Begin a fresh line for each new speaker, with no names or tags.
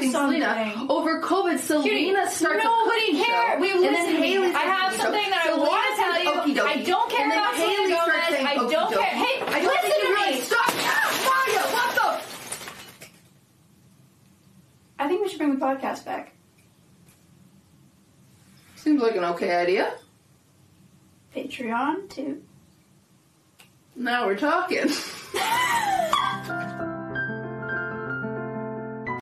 correcting Selena. Over COVID, Selena starts
nobody cares.
And then Haley
I have something that I want to tell you. I don't care about Selena Gomez. I don't care. Hey, listen to me.
Stop. Mario, what the?
I think we should bring the podcast back.
Seems like an okay idea.
Patreon, too.
Now we're talking.